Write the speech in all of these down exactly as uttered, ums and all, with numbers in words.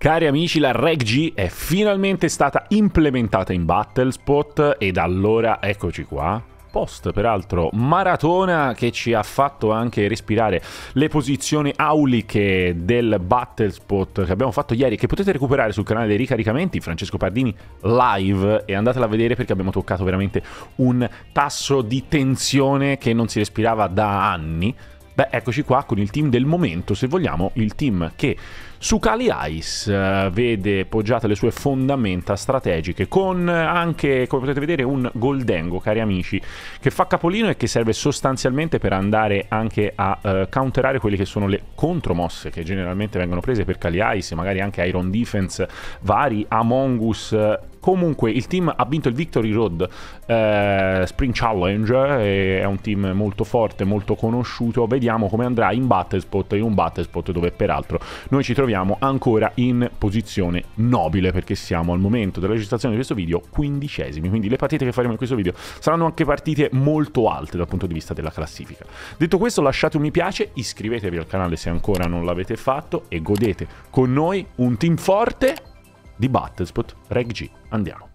Cari amici, la Reg G è finalmente stata implementata in Battlespot ed allora eccoci qua. Post, peraltro, maratona che ci ha fatto anche respirare le posizioni auliche del Battlespot che abbiamo fatto ieri, che potete recuperare sul canale dei ricaricamenti, Francesco Pardini live, e andatela a vedere perché abbiamo toccato veramente un tasso di tensione che non si respirava da anni. Beh, eccoci qua con il team del momento, se vogliamo, il team che su Kali Ice uh, vede poggiate le sue fondamenta strategiche, con anche, come potete vedere, un Goldengo, cari amici, che fa capolino e che serve sostanzialmente per andare anche a uh, counterare quelle che sono le contromosse che generalmente vengono prese per Kali Ice, magari anche Iron Defense vari, Among Us. Uh, Comunque il team ha vinto il Victory Road eh, Spring Challenge, eh, è un team molto forte, molto conosciuto. Vediamo come andrà in Battlespot, in un Battlespot dove peraltro noi ci troviamo ancora in posizione nobile, perché siamo al momento della registrazione di questo video quindicesimi, quindi le partite che faremo in questo video saranno anche partite molto alte dal punto di vista della classifica. Detto questo, lasciate un mi piace, iscrivetevi al canale se ancora non l'avete fatto e godete con noi un team forte di Battlespot Reg G. Andiamo.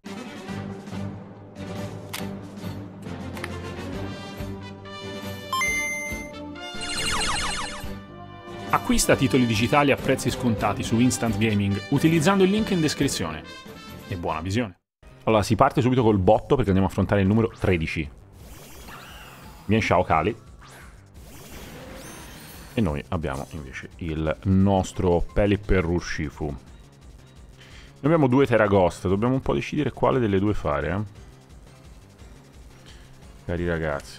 Acquista titoli digitali a prezzi scontati su Instant Gaming utilizzando il link in descrizione. E buona visione. Allora, si parte subito col botto perché andiamo a affrontare il numero tredici. Mien Shao Kali. E noi abbiamo invece il nostro Pelipper Urshifu. Noi abbiamo due Terra Ghost, dobbiamo un po' decidere quale delle due fare, eh? Cari ragazzi.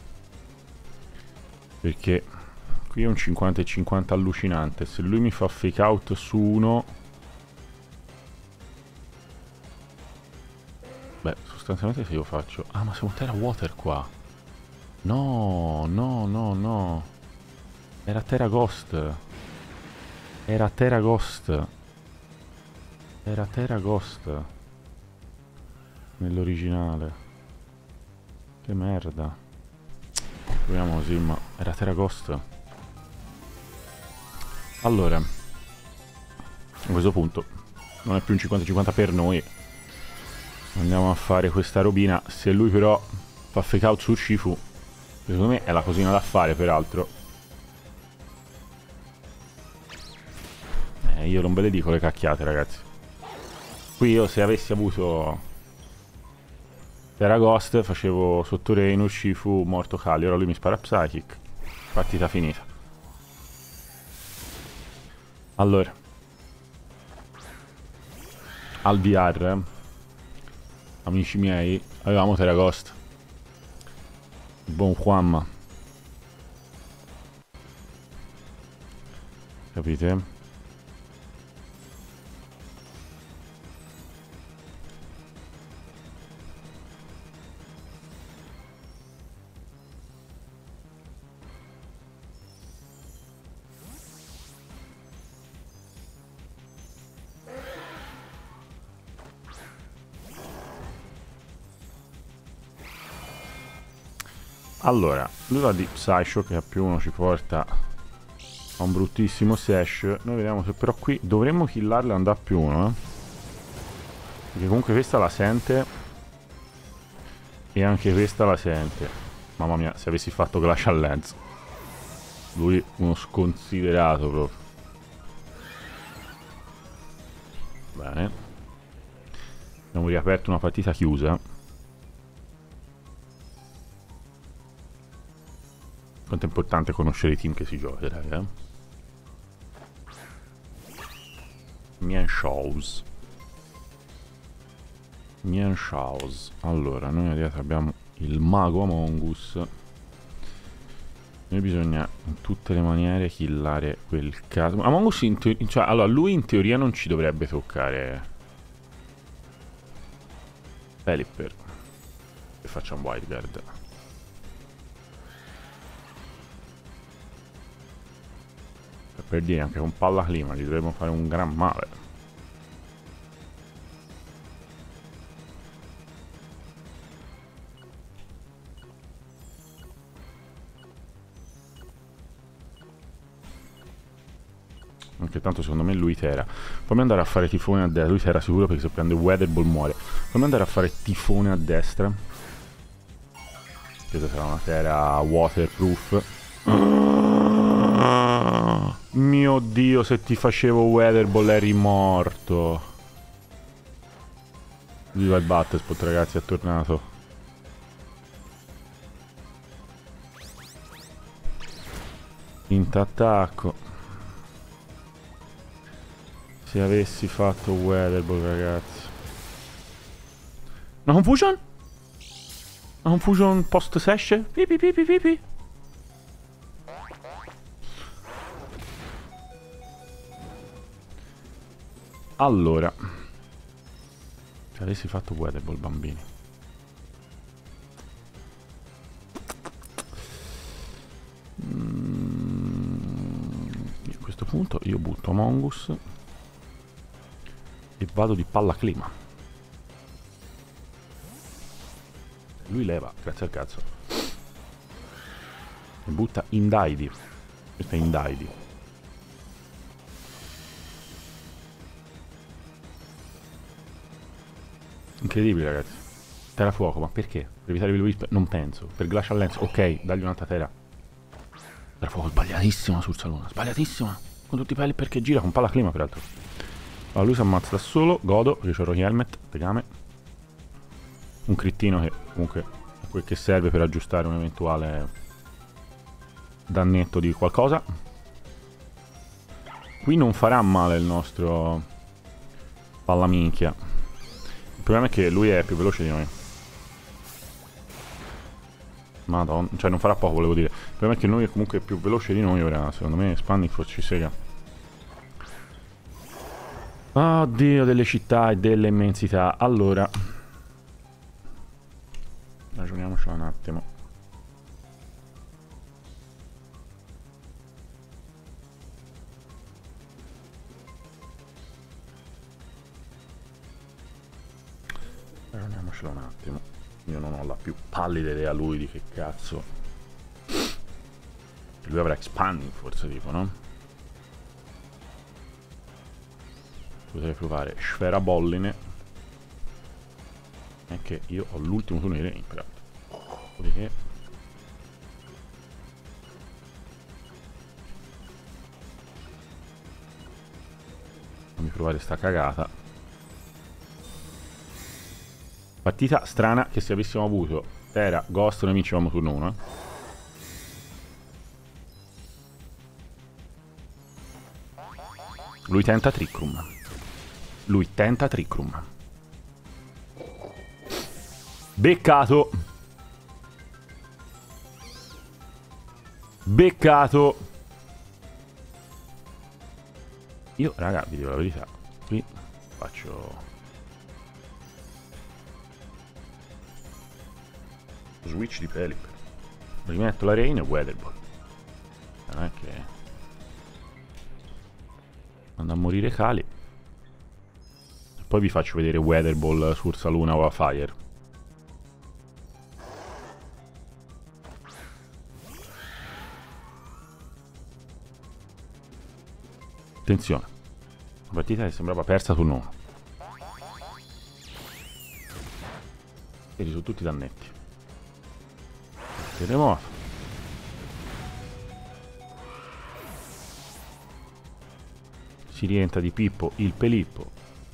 Perché qui è un cinquanta e cinquanta allucinante. Se lui mi fa fake out su uno... Beh, sostanzialmente se io faccio... Ah, ma siamo Terra Water qua. No, no, no, no. Era Terra Ghost. Era Terra Ghost. Era Terra Ghost nell'originale. Che merda. Proviamo così, ma era Terra Ghost. Allora, a questo punto non è più un cinquanta cinquanta per noi. Andiamo a fare questa robina. Se lui però fa fake out su Shifu, secondo me è la cosina da fare, peraltro. Eh, io non ve le dico le cacchiate, ragazzi. Qui io se avessi avuto Terra Ghost facevo sotto Rain, Urshifu, morto Kali. Ora lui mi spara Psychic. Partita finita. Allora, al V R, amici miei, avevamo Terra Ghost. Buon Juanma. Capite? Allora, lui va di Psyshock che a più uno ci porta a un bruttissimo Sash. Noi vediamo se però qui dovremmo killarle e andare a più uno, eh? Perché comunque questa la sente. E anche questa la sente. Mamma mia, se avessi fatto Glacial Lens. Lui uno sconsiderato proprio. Bene. Abbiamo riaperto una partita chiusa. Quanto è importante conoscere i team che si gioca, raga. Mien Shows. Mien Shows. Allora, noi dietro abbiamo il mago Among Us. Noi bisogna in tutte le maniere killare quel caso. Among Us in teoria... Cioè, allora, lui in teoria non ci dovrebbe toccare. Pelipper. E facciamo Wildguard. Per dire, anche con palla clima gli dovremmo fare un gran male. perché tanto secondo me lui Tera. Fammi andare a fare tifone a destra. Lui Tera sicuro perché se prende Weather Ball muore. Fammi andare a fare tifone a destra. Questa sarà una Tera waterproof. Oh, mio Dio, se ti facevo Weather Ball eri morto. Viva il Battlespot, ragazzi, è tornato. Quinta attacco. Se avessi fatto Weather Ball, ragazzi. Una confusion? Una confusion post session? Pipi pipi pipi. Allora, se avessi fatto Weather Ball, bambini. Mm, a questo punto io butto Among Us e vado di palla clima. Lui leva, grazie al cazzo. E butta Indaidi. Questa è Indaidi. Incredibile, ragazzi. Terra fuoco, ma perché? Per evitare il Wisp? Non penso. Per Glacial Lens, ok, dagli un'altra terra. Terra fuoco, sbagliatissima sul Salona. Sbagliatissima. Con tutti i peli perché gira, con palla clima, peraltro. Allora, lui si ammazza da solo. Godo, perché c'ho Rocky Helmet, tegame. Un crittino che comunque è quel che serve per aggiustare un eventuale dannetto di qualcosa. Qui non farà male il nostro pallaminchia. Il problema è che lui è più veloce di noi. Madonna, cioè non farà poco, volevo dire. Il problema è che lui è comunque più veloce di noi. Ora, secondo me, Spanning Force ci sega. Oddio, delle città e delle immensità. Allora, ragioniamocela un attimo. Ragioniamocela un attimo. Io non ho la più pallida idea lui di che cazzo. Lui avrà Expanding forse, tipo, no? Potrei provare Sfera Bolline. È che io ho l'ultimo turno di Rain, però. Dopodiché fammi provare sta cagata. Partita strana che se avessimo avuto Tera, Ghost, noi vincevamo turno uno, eh. Lui tenta Trick Room. Lui tenta Trick Room. Beccato. Beccato. Io, raga, vi dico la verità. Qui faccio switch di Pelipper. Rimetto la Rain e Weather Ball. Non è che andò a morire Kali. E poi vi faccio vedere Weather Ball su Ursaluna o a Fire. Attenzione. La partita che sembrava persa sul uno. E sono tutti dannetti. Terremoto. Si rientra di Pippo il Pelippo.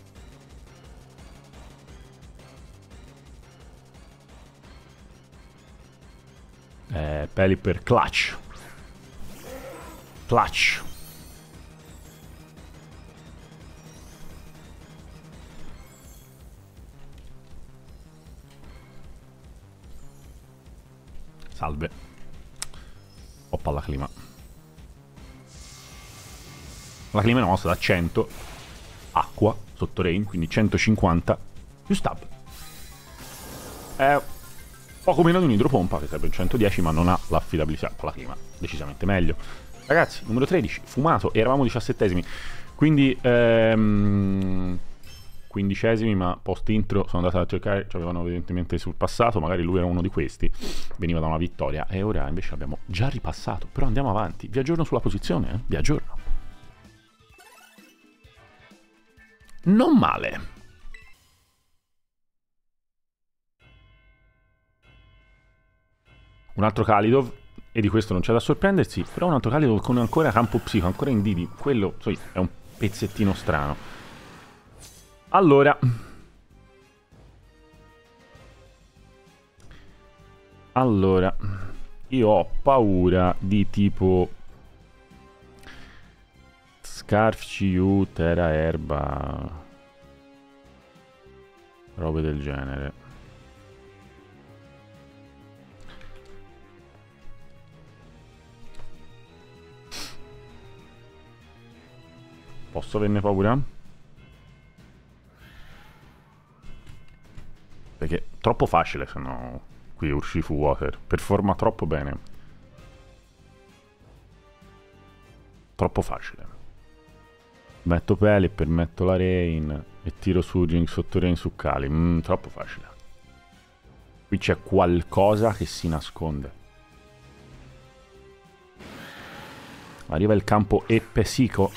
Eh, Pelipper Clutch. Clutch. Salve. Ho palla clima. La clima è una mossa da cento. Acqua, sotto rain, quindi centocinquanta più stab. È poco meno di un idropompa, che sarebbe un centodieci, ma non ha l'affidabilità. Palla clima, decisamente meglio. Ragazzi, numero tredici, fumato, eravamo diciassettesimi. Quindi, ehm... quindicesimi, ma post intro sono andato a cercare, ci avevano evidentemente surpassato, magari lui era uno di questi, veniva da una vittoria e ora invece abbiamo già ripassato, però andiamo avanti, vi aggiorno sulla posizione, eh? Vi aggiorno. Non male. Un altro Kalidov, e di questo non c'è da sorprendersi, però un altro Kalidov con ancora campo psico, ancora in Didi. Quello, so, è un pezzettino strano. Allora... Allora... Io ho paura di tipo... Scarf, C U, Terra, Erba... Robe del genere. Posso averne paura? Perché è troppo facile, se no qui Urshifu Water performa troppo bene. Troppo facile. Metto Peli, permetto la Rain e tiro Surging sotto Rain su Kali. Mm, troppo facile. Qui c'è qualcosa che si nasconde. Arriva il campo Epesico.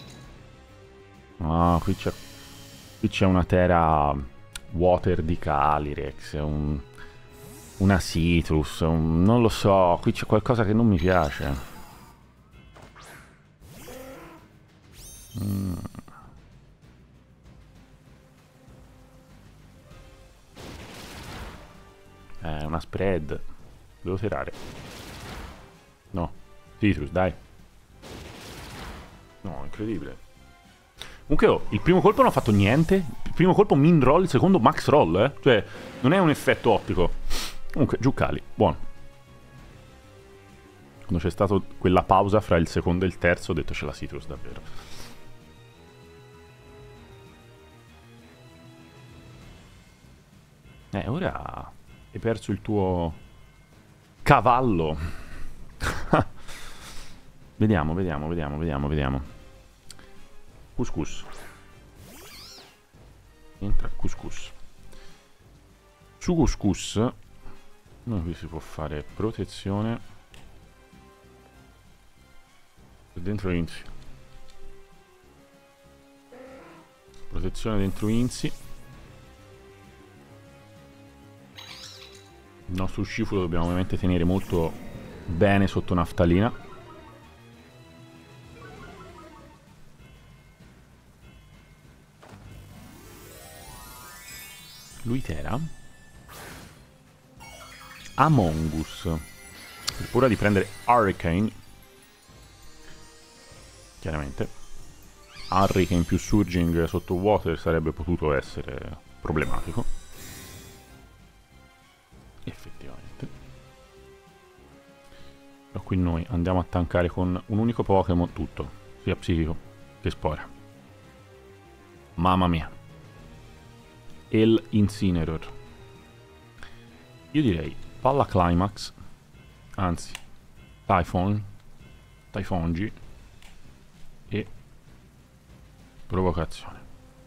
Ah, qui c'è qui c'è una Terra Water di Calyrex, un, una Citrus, un, non lo so, qui c'è qualcosa che non mi piace. Mm. Eh, una spread. Devo tirare. No, Citrus, dai. No, incredibile. Comunque oh, il primo colpo non ha fatto niente. Il primo colpo min roll, il secondo max roll, eh. Cioè, non è un effetto ottico. Comunque, giù Kali, buono. Quando c'è stata quella pausa fra il secondo e il terzo, ho detto c'è la Citrus davvero. Eh, ora hai perso il tuo cavallo. Vediamo, vediamo, vediamo, vediamo, vediamo. Couscous. Entra Couscous. Su Couscous noi qui si può fare protezione dentro Inzi. Protezione dentro Inzi. Il nostro Urshifu lo dobbiamo ovviamente tenere molto bene sotto naftalina. Lui Terra Among Us, per paura di prendere Hurricane, chiaramente Hurricane più Surging sotto Water sarebbe potuto essere problematico, effettivamente. Però qui noi andiamo a tankare con un unico Pokémon tutto, sia psichico che spora. Mamma mia. El Incineroar. Io direi Palla Climax, anzi Typhon, Typhongi e Provocazione.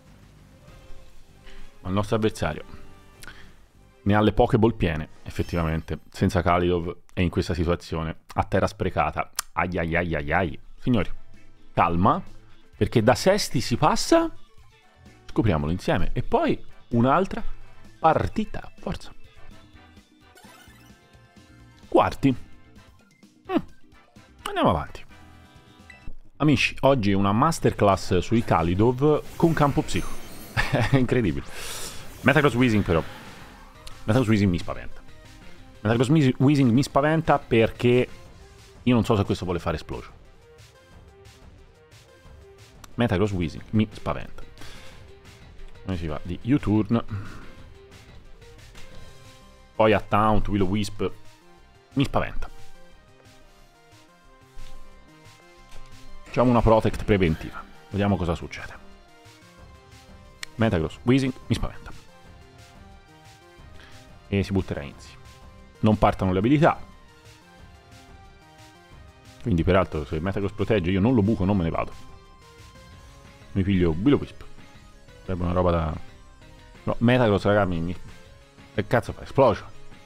Ma il nostro avversario ne ha le Pokéball piene, effettivamente, senza Kalidov è in questa situazione, a terra sprecata. Ai ai ai ai ai. Signori, calma, perché da sesti si passa, scopriamolo insieme, e poi un'altra partita, forza. Quarti. Mm. Andiamo avanti. Amici, oggi una masterclass sui Kalidov con campo psico. È incredibile. Metagross Weezing però. Metagross Weezing mi spaventa. Metagross Weezing mi spaventa perché io non so se questo vuole fare Explosion. Metagross Weezing mi spaventa. Noi si va di U-turn, poi a Taunt, Will-O-Wisp, mi spaventa. Facciamo una Protect preventiva, vediamo cosa succede. Metagross Weezing mi spaventa. E si butterà Inzi. Non partono le abilità, quindi peraltro se Metagross protegge io non lo buco, non me ne vado. Mi piglio Will-O-Wisp. Sarebbe una roba da... No, Metagross, raga, mi... mi... Che cazzo fa? Explosion.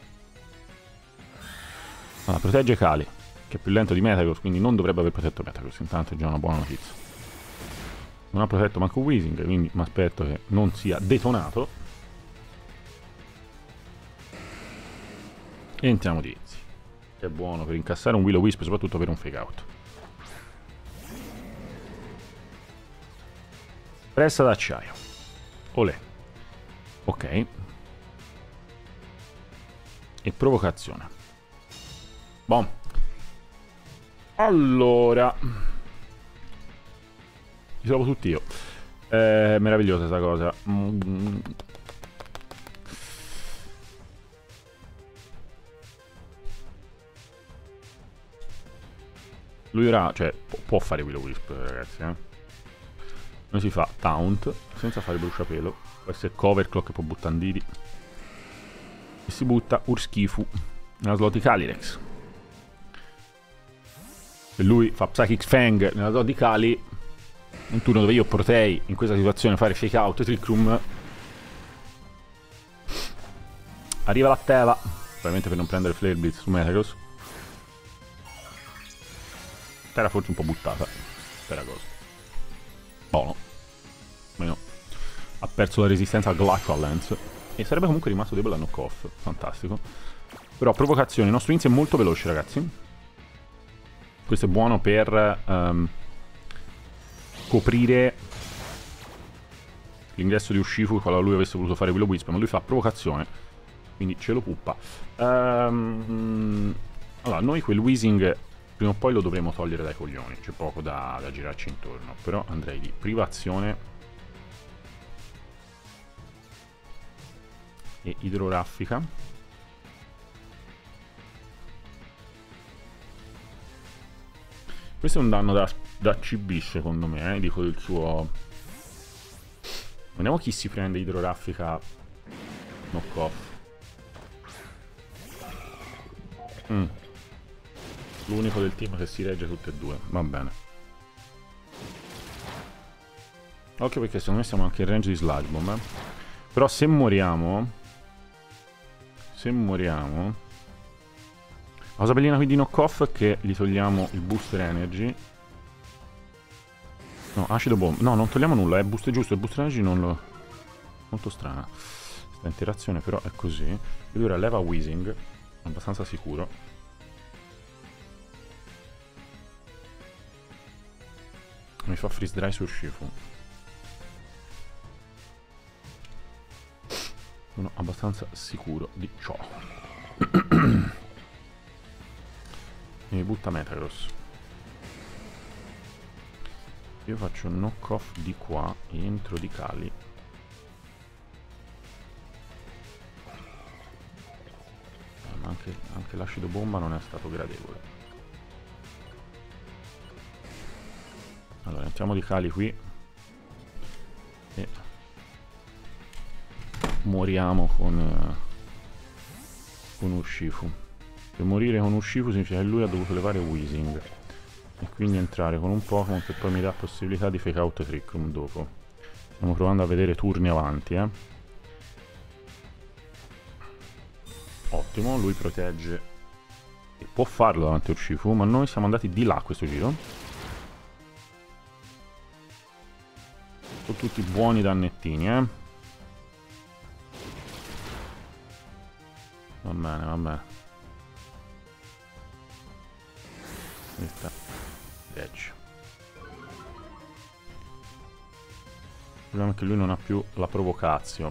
Allora, protegge Kali, che è più lento di Metagross, quindi non dovrebbe aver protetto Metagross. Intanto è già una buona notizia. non ha protetto manco Weezing, quindi mi aspetto che non sia detonato. E entriamo di Izzy, che è buono per incassare un Will-O-Wisp, soprattutto per un fake out. Pressa d'acciaio. Olè. Ok. E provocazione. Bom. Allora. Li trovo tutti io. È meravigliosa questa cosa. Mm. Lui ora, cioè, può fare Will-O-Wisp, ragazzi, eh. Noi si fa taunt senza fare bruciapelo. Può essere cover clock, può buttare Didi. E si butta Urshifu nella slot di Calyrex. E lui fa Psychic Fang nella slot di Kali. Un turno dove io potrei in questa situazione fare fake out e trick room. Arriva la Teva, probabilmente per non prendere Flare Blitz su Metagross. Era forse un po' buttata per la cosa. Buono. Almeno ha perso la resistenza al Glacial Lance. E sarebbe comunque rimasto debole a knock-off. Fantastico. Però provocazione. Il nostro inizio è molto veloce, ragazzi. Questo è buono per um, coprire l'ingresso di Urshifu qualora lui avesse voluto fare Will-O-Wisp, ma lui fa provocazione. Quindi ce lo puppa. Um, allora, noi quel Weezing prima o poi lo dovremo togliere dai coglioni. C'è poco da, da girarci intorno. Però andrei di privazione e idroraffica. Questo è un danno da, da C B secondo me, eh? Dico il suo... Vediamo chi si prende idroraffica knock off. Mm. L'unico del team che si regge tutte e due, va bene. Occhio perché secondo me siamo anche in range di Sludge Bomb, eh? Però se moriamo... Se moriamo... La cosa bellina qui di knock-off è che gli togliamo il booster energy. No, acido bomb. No, non togliamo nulla, è boost giusto, il booster energy non lo... Molto strana questa interazione, però è così. E lui ora leva Weezing, abbastanza sicuro. Mi fa freeze dry su Urshifu. Sono abbastanza sicuro di ciò. Mi butta Metagross. Io faccio un knock off di qua, entro di Kali. Eh, ma anche, anche l'acido bomba non è stato gradevole. Allora, entriamo di Kali qui. E moriamo con, uh, con Urshifu. Per morire con Urshifu significa che lui ha dovuto levare Weezing e quindi entrare con un Pokémon che poi mi dà possibilità di fake out Trick Room dopo. Stiamo provando a vedere turni avanti, eh. Ottimo, lui protegge e può farlo davanti a Urshifu, ma noi siamo andati di là questo giro. Sono tutti buoni dannettini, eh. Va bene, va bene. Questa Edge. Il problema è che lui non ha più la provocazione.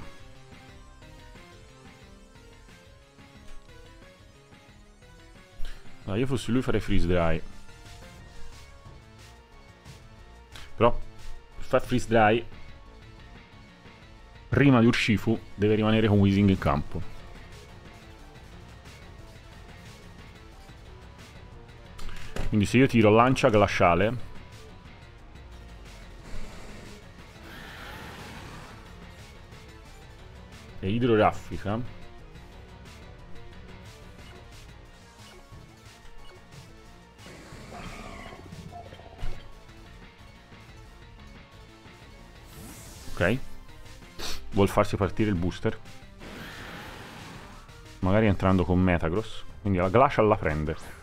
Allora, io fossi lui farei freeze dry. Però per fare freeze dry prima di Urshifu deve rimanere con Weezing in campo. Quindi se io tiro lancia glaciale e idroraffica, ok, vuol farsi partire il booster, magari entrando con Metagross, quindi la glacial la prende.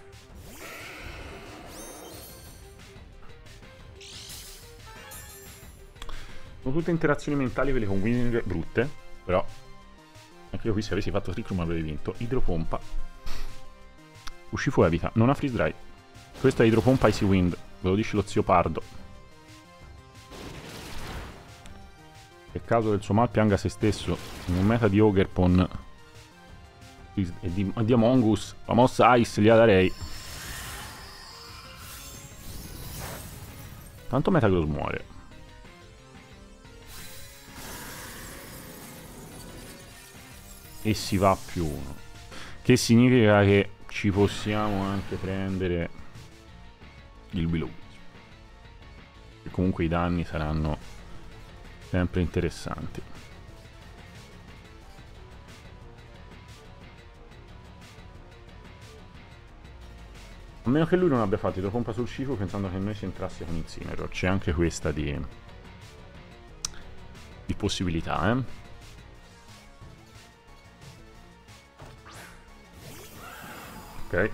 Sono tutte interazioni mentali quelle con winning brutte, però anche io qui se avessi fatto Trick Room avrei vinto. Idropompa. Urshifu evita, non ha freeze dry. Questa è idropompa Icy Wind, ve lo dice lo zio Pardo. Peccato del suo mal pianga se stesso in un meta di Ogerpon e di, di Among Us. La mossa Ice gliela darei. Tanto Metagross muore. E si va a più uno. Che significa che ci possiamo anche prendere il Willow. E comunque i danni saranno sempre interessanti. A meno che lui non abbia fatto idropompa sul Shifu pensando che noi si entrasse con Incineroar. C'è anche questa di, di possibilità, eh. Ok.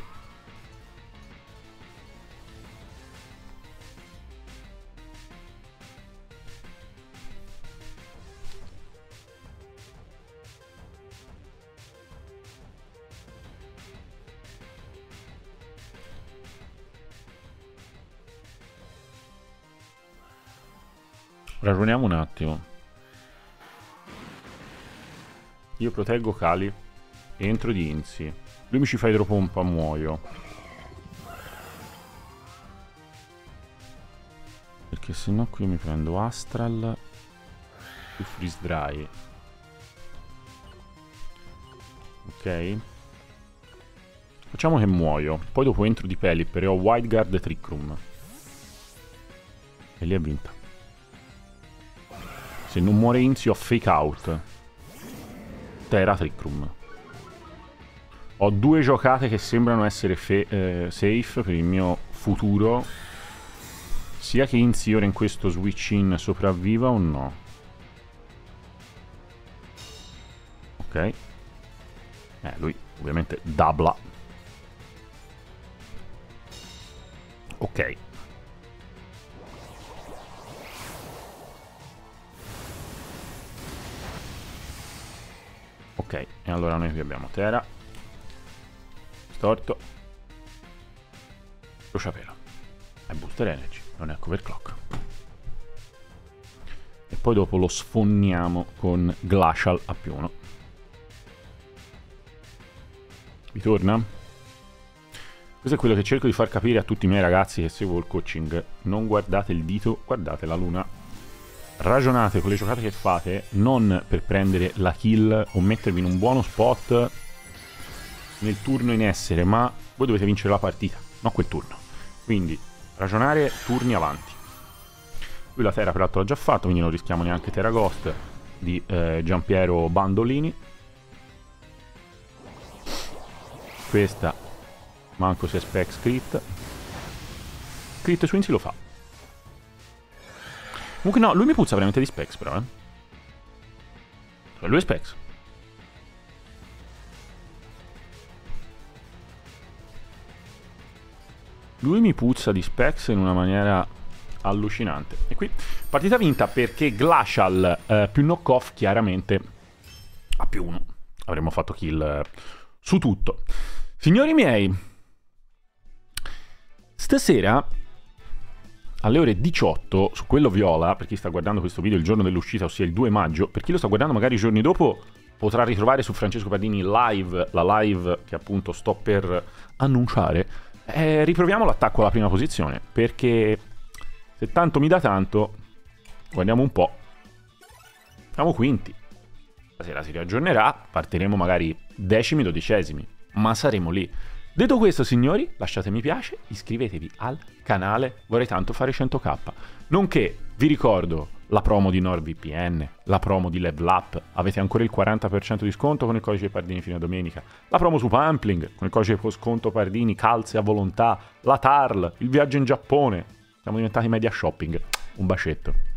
Ragioniamo un attimo. Io proteggo Kali. Entro di Inzi. Lui mi ci fa idropompa, muoio. Perché se no qui mi prendo Astral più Freeze Dry. Ok. Facciamo che muoio. Poi dopo entro di Pelipper e ho Wide Guard e Trick Room. E lì è vinta. Se non muore Inzi ho Fake Out. Terra Trick Room. Ho due giocate che sembrano essere eh, safe per il mio futuro. Sia che Inzi ora in questo switch in sopravviva o no. Ok. Eh, lui ovviamente doubla. Ok. Ok, e allora noi qui abbiamo Terra, Storto, Bruciapelo e Booster Energy, non è Overclock. E poi dopo lo sfonniamo con Glacial a più uno. Vi torna? Questo è quello che cerco di far capire a tutti i miei ragazzi che seguo il coaching. Non guardate il dito, guardate la luna. Ragionate con le giocate che fate, non per prendere la kill o mettervi in un buono spot nel turno in essere, ma voi dovete vincere la partita, non quel turno. Quindi ragionare turni avanti. Lui la Terra peraltro l'ha già fatto, quindi non rischiamo neanche Terra Ghost di eh, Giampiero Bandolini. Questa manco se Specs crit. Crit su Inzi lo fa. Comunque no, lui mi puzza veramente di Specs però, eh. Cioè lui è Specs. Lui mi puzza di Specs in una maniera allucinante. E qui partita vinta perché Glacial eh, più knock-off chiaramente a più uno. Avremmo fatto kill eh, su tutto. Signori miei, stasera alle ore diciotto, su quello viola, per chi sta guardando questo video il giorno dell'uscita, ossia il due maggio, per chi lo sta guardando magari i giorni dopo, potrà ritrovare su Francesco Pardini live, la live che appunto sto per annunciare. Eh, riproviamo l'attacco alla prima posizione, perché se tanto mi dà tanto, guardiamo un po', siamo quinti. Stasera si riaggiornerà, partiremo magari decimi, dodicesimi, ma saremo lì. Detto questo, signori, lasciate mi piace, iscrivetevi al canale, vorrei tanto fare cento k. Nonché, vi ricordo, la promo di NordVPN, la promo di Level Up, avete ancora il quaranta per cento di sconto con il codice Pardini fino a domenica, la promo su Pumpling, con il codice sconto Pardini, calze a volontà, la T A R L, il viaggio in Giappone, siamo diventati media shopping, un bacetto.